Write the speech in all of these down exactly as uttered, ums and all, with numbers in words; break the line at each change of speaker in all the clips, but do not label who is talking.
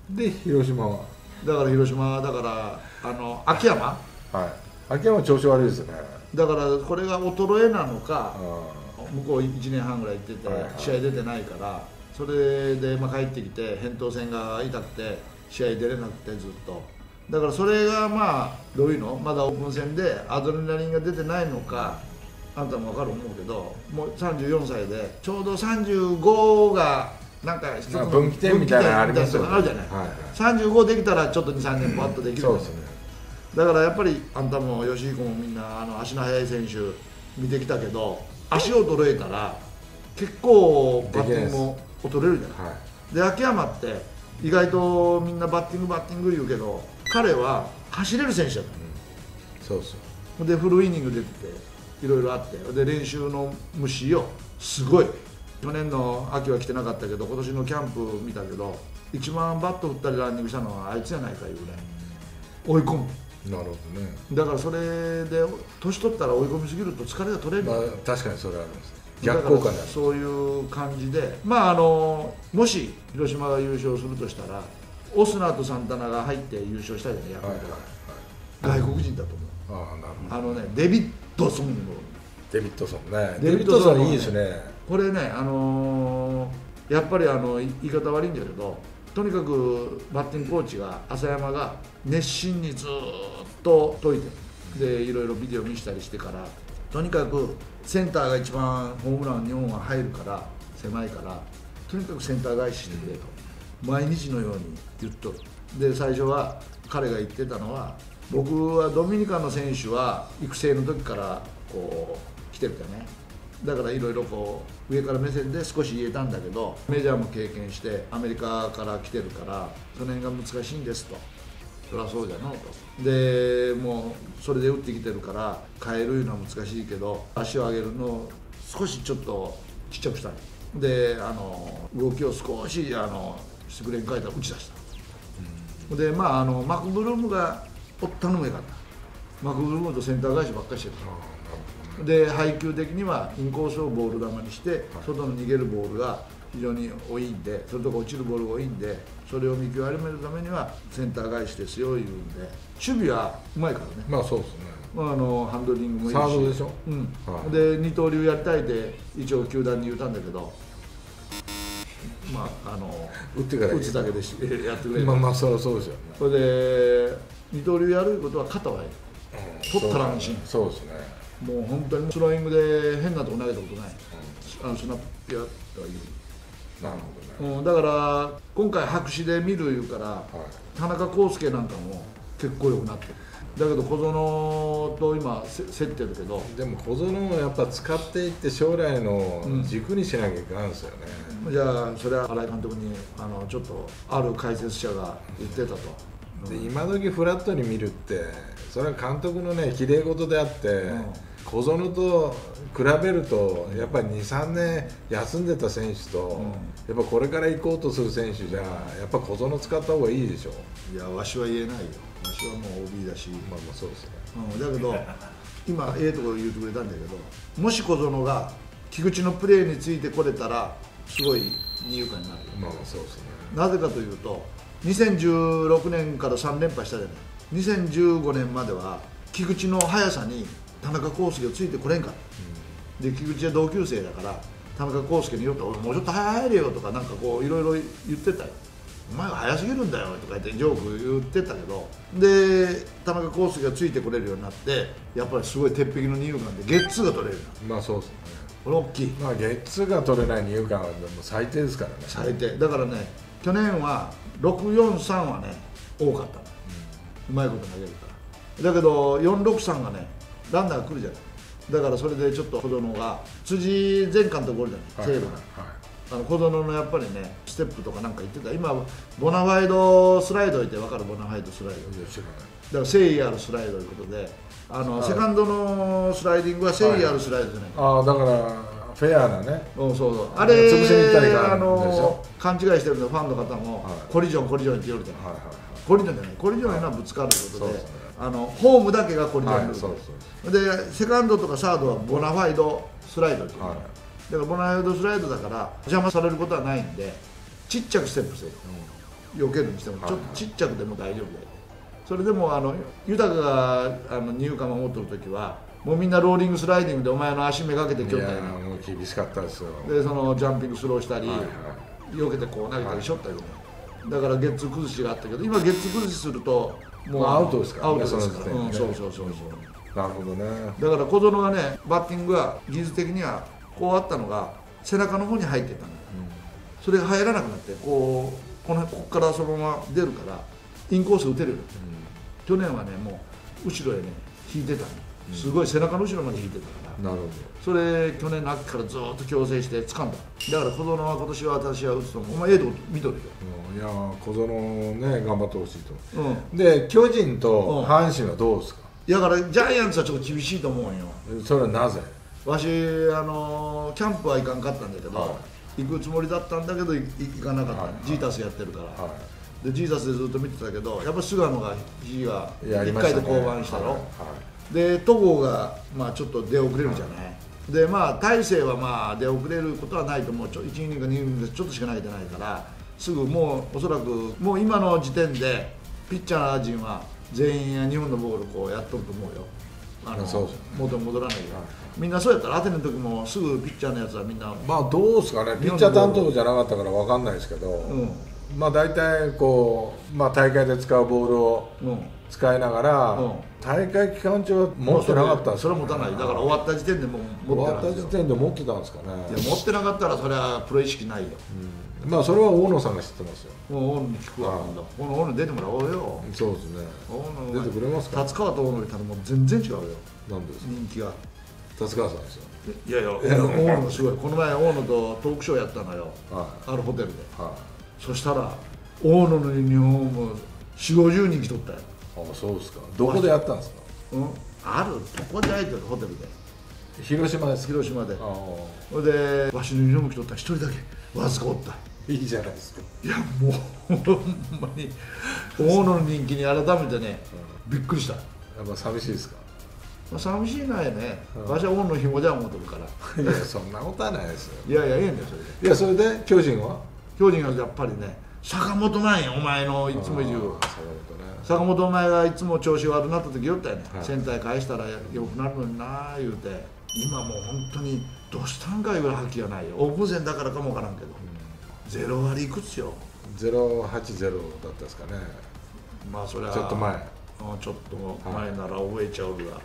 で広島は
だから広島はだからあの秋山、
はい、秋山調子悪いですね。
だからこれが衰えなのか、
あ
向こういちねんはんぐらい行ってて、
はいはい、
試合出てないから、それでまあ帰ってきて扁桃腺が痛くて試合出れなくてずっと、だからそれがまあどういうの、まだオープン戦でアドレナリンが出てないのか、あんたも分かると思うけど、もうさんじゅうよんさいでちょうどさんじゅうごがなんか一つの
分岐点みたいなのありますよね。
あるじゃない、はいはい、さんじゅうごできたらちょっとにさんねんバッとできる、そうですね。だからやっぱりあんたも吉井君もみんなあの足の速い選手見てきたけど、足を衰えたら結構バッティングも衰えるじゃない。はい、で秋山って意外とみんなバッティングバッティング言うけど、彼は走れる選手だった、うん、そうそうでフルイニング出てていろいろあって、で練習の虫をすごい、去年の秋は来てなかったけど今年のキャンプ見たけど一番バット振ったりランニングしたのはあいつじゃないかいうぐらい追い込む。
なるほどね。
だからそれで年取ったら追い込みすぎると疲れが取れる、まあ、
確かにそれはあります。逆効果である。
そういう感じで、まああのもし広島が優勝するとしたらオスナとサンタナが入って優勝したいじゃない、ヤクルトが、はいはいはい、外国人だと思う。ああ、なるほど。あのね、デビッドソンの
デビッドソンね。デビッドソンいいですね。
これね、あのー、やっぱりあの言い方悪いんだけど、とにかくバッティングコーチが浅山が熱心にずっと解いてでいろいろビデオ見せたりしてから、とにかくセンターが一番ホームランにほんが入るから狭いから、とにかくセンター返ししてくれと毎日のように言っとる。で最初は彼が言ってたのは、僕はドミニカの選手は育成の時からこう来てるからね、だからいろいろこう上から目線で少し言えたんだけど、メジャーも経験してアメリカから来てるからその辺が難しいんですと。そりゃそうじゃのと。でもうそれで打ってきてるから変えるのは難しいけど、足を上げるのを少しちょっとちっちゃくしたい。であの動きを少しあのしてくれんかいたら打ち出した。でまああのマクブルームがおったのもよかった。マクブルームとセンター返しばっかりしてる。で配球的にはインコースをボール球にして、外の逃げるボールが非常に多いんで、それとか落ちるボールが多いんで、それを見極めるためにはセンター返しですよ言うんで、守備はうまいからね。
まあそうですね。
まあ、あのハンドリングもいいし、
サードでしょ、
うん、はい、で二刀流やりたいって一応球団に言ったんだけど、まああの
打ってから
打つだけでしやってくれる。
まあまあそうそうですよね。
それで二刀流やることは肩はいい、取ったら安心。
そうですね。
もう本当にスローイングで変なとこ投げたことない、うん、あのスナップやったらいい。
なるほどね、
うん、だから今回白紙で見る言うから、はい、田中康介なんかも結構良くなってる。だけど小園と今競ってるけど、
でも小園をやっぱ使っていって将来の軸にしなきゃいけないんですよね、
うん、じゃあそれは新井監督にあのちょっとある解説者が言ってたと。
で今時フラットに見るってそれは監督のね綺麗事であって、うん、小園と比べるとやっぱりにさんねん休んでた選手と、うん、やっぱこれから行こうとする選手じゃやっぱ小園使った方がいいでしょ。
いやわしは言えないよ。わしはもう オービー だし、
まあまあそうですね、
うん、だけど今ええところ言うてくれたんだけど、もし小園が菊池のプレーについてこれたらすごい二遊間になる。
まあまあそうですね。
なぜかというとにせんじゅうろくねんからさん連覇したじゃない。にせんじゅうごねんまでは菊池の速さに田中康介をついてこれんかった、うん、で菊池は同級生だから田中康介によって「もうちょっと速いれよ」とかなんかこういろいろ言ってたよ。お前は速すぎるんだよとか言ってジョーク言ってたけど、で田中康介がついてこれるようになってやっぱりすごい鉄壁の二遊間でゲッツーが取れる。
まあそうですね。
これ大きい。
まあゲッツーが取れない二遊間はもう最低ですからね。
最低だからね、去年はろくよんさんはね多かったの、うん、うまいこと投げるから。だけどよんろくさんがねランナーが来るじゃない。だからそれでちょっと小園が辻前監督おるじゃない、西武の、あの小園のやっぱりねステップとかなんか言ってた。今ボナファイドスライドいて分かる？ボナファイドスライドだから誠意あるスライドということで、あのセカンドのスライディングは誠意あるスライドじゃない、
はい、ああだからフェアなね、
そうそうそう、あれ
潰しに行ったりか
あの勘違いしてるのファンの方も、はい、コリジョンコリジョンって言うじゃない、はいはいはい、コリジョンじゃない、コリジョンいうのはぶつかるということで、はい、あのホームだけがコリジョンになる、はい、でセカンドとかサードはボナファイドスライドっていう、はい、だからボナファイドスライドだから邪魔されることはないんでちっちゃくステップしてる、 避けるにしてもちょっとちっちゃくても大丈夫だよ。それでもあの豊があのニューカマン持ってる時はもうみんなローリングスライディングでお前の足めがけてきょったよ。
もう厳しかったですよ。
でそのジャンピングスローしたり、
はいはい、
避けてこう投げたりしょったよね、はい、だからゲッツー崩しがあったけど今ゲッツー崩しするともう
アウトですからね。
アウトですから、
ね、
うん、そうそうそうそう。
なるほどね。
だから小園がねバッティングが技術的にはこうあったのが背中の方に入ってたの、うん、それが入らなくなってこうこのここからそのまま出るからインコース打てるよ、うん、去年はねもう後ろへね引いてたの、うん、すごい背中の後ろまで引いてたから、
なるほど。
それ去年の秋からずっと矯正して掴んだ。だから小園は今年は私は打つと思う。お前エイド見とるよ、
うん、いや小園ね頑張ってほしいと、
うん、
で巨人と阪神はどうですか。
だからジャイアンツはちょっと厳しいと思うよ。
それはなぜ。
わしあのキャンプは行かんかったんだけど、はい、行くつもりだったんだけど行かなかった、はい、ジータスやってるから、はい、でジータスでずっと見てたけどやっぱ菅野が肘がいっかいで降板したろ、はいはい、で戸郷が、まあ、ちょっと出遅れるじゃない、はい、でまあ大勢はまあ出遅れることはないと思う。いちイニングかにイニングでちょっとしか投げてないからすぐもうおそらくもう今の時点でピッチャー陣は全員日本のボールこうやっとると思うよ。あのそう元に戻らないよ、はい、みんなそうやったらアテネの時もすぐピッチャーのやつはみんな
まあどうですかね。ピッチャー担当じゃなかったから分かんないですけど、うん、まあ大体こう、まあ、大会で使うボールを使いながら、うん、大会期間中は持ってなかったんです
よ、ね、それは持たない。だから終わった時点でもう持ってな
終わった時点で持ってたんですかね。
いや持ってなかったらそれはプロ意識ないよ、
うん、まあそれは大野さんが知ってますよ。
もう大野に聞くわ。今度大野出てもらおうよ。
そうですね。出てくれますか。
達川と大野いたらもう全然違うよ。
なんでですか。
人気が
達川さんですよ。
いやいや大野すごい。この前大野とトークショーやったのよ、はい、あるホテルで、はい、そしたら大野のユニフォームよんじゅうごじゅうにん来とったよ。
ああそうですか。どこでやったんですか。
うん、あるとこでやってるホテルで。
広島です。
広島で。それでわしのユニフォーム着とった一人だけわずかおった。
いいじゃないですか。
いやもうほんまに大野の人気に改めてね、うん、びっくりした。や
っぱ寂しいですか。
まあ、寂しいないね、うん、わしは大野の紐じゃ思ってるから。
いやそんなことはないですよ。
いやいやいいんだよそれで。
いやそれで巨人は
巨人はやっぱりね坂本なんやお前のいつも言う坂本お前がいつも調子悪くなった時言ったよね、はい、センター返したらよくなるのにな言うて今もう本当にどうしたんかいうぐらい覇気がないよ。オープン戦だからかもわからんけど、うん、ゼロ割いくつよ。
ゼロはちゼロだったですかね。
まあそれは
ちょっと前
ちょっと前なら覚えちゃうが、はいはい、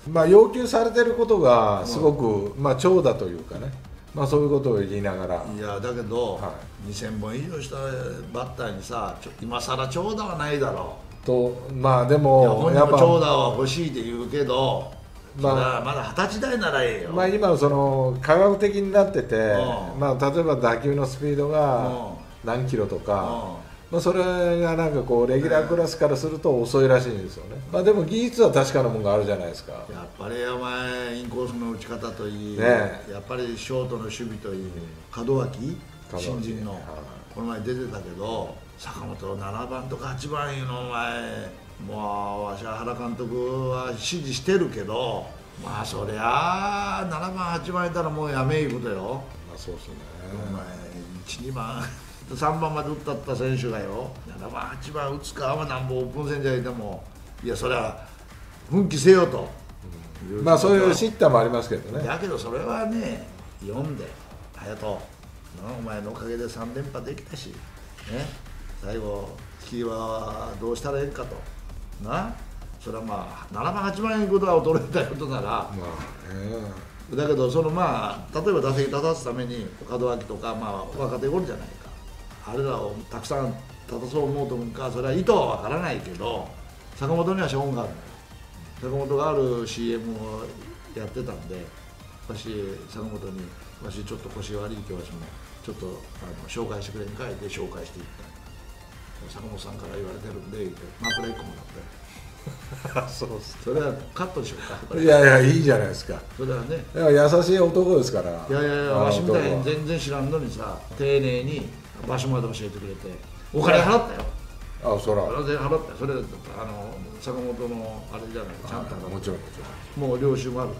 まあ要求されてることがすごく、うん、まあ長打というかね、まあそういうことを言いながら。
いやだけど、はい、にせんぼん以上したバッターにさちょ今さら長打はないだろう
と。まあでも
やっぱ長打は欲しいって言うけど、まあ、まだ二十歳代ならええよ。
まあ今その科学的になってて、うん、まあ例えば打球のスピードが何キロとか、うん、まあそれがなんかこうレギュラークラスからすると遅いらしいんですよね。まあでも技術は確かなものがあるじゃないですか。
やっぱりお前インコースの打ち方といい、ね、やっぱりショートの守備といい、門脇新人の、はい、この前出てたけど坂本ななばんとかはちばんいうのお前もうわしは原監督は指示してるけどまあそりゃあななばんはちばんいたらもうやめいことよ。
まあそうですね。
お前いちにばんさんばんまで打ったった選手がよななばんはちばん打つかはなんぼオープン戦じゃいてもいやそれは奮起せよと、
うん、まあそういう叱咤もありますけどね。
だけどそれはね読んで隼人お前のおかげでさんれんぱできたしね最後次はどうしたらええかとな。それはまあななばんはちばんいうことは驚いたことなら、まあえー、だけどそのまあ例えば打席立たすために門脇とかまあ若手おるじゃないか。あれらをたくさん立たそう思うと思うかそれは意図は分からないけど坂本には資本があるのよ。坂本がある シーエム をやってたんでわし坂本にわしちょっと腰悪いけどわしもちょっとあの紹介してくれんかいで紹介していった坂本さんから言われてるんで枕いっこもらって
そうっす。
それはカットでしょうか。
いやいやいいじゃないですか。
それはね
だから優しい男ですから。
いやいやいやわしみたいに全然知らんのにさ丁寧に場所まで教えてくれてお金払ったよ。
あそら
それで払ったよ。それあの坂本のあれじゃないちゃんと
もちろんもちろん
もう領収もあるから。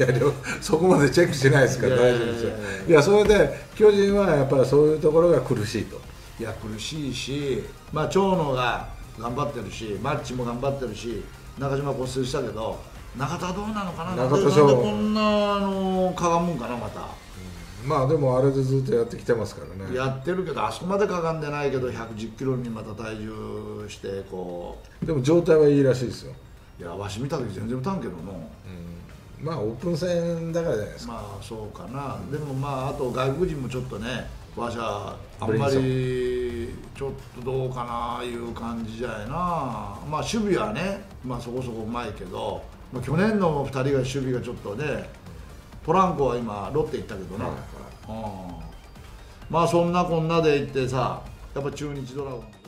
いやそこまでチェックしないですから大丈夫ですよ。いやそれで巨人はやっぱりそういうところが苦しいと。
いや苦しいし、まあ、長野が頑張ってるし、マッチも頑張ってるし、中島骨折したけど、中田はどうなのかな、なんで、なんでこんなあのかがむんかな、また。
うん、まあでもあれでずっとやってきてますからね。
やってるけど、あそこまでかがんでないけど、ひゃくじゅっキロにまた体重して、こ
うでも状態はいいらしいですよ。
いや、わし見た時全然打たんけどの、
うん、まあオープン戦だからじゃないですか。
まあそうかな、うん、でもまあ、あと外国人もちょっとね、わしゃあんまりちょっとどうかないう感じじゃいな。まあ守備はね、まあそこそこうまいけど、まあ、去年のふたりが守備がちょっとね、ポランコは今ロッテ行ったけどね、はいはい、うん、まあそんなこんなで行ってさ、やっぱ中日ドラゴン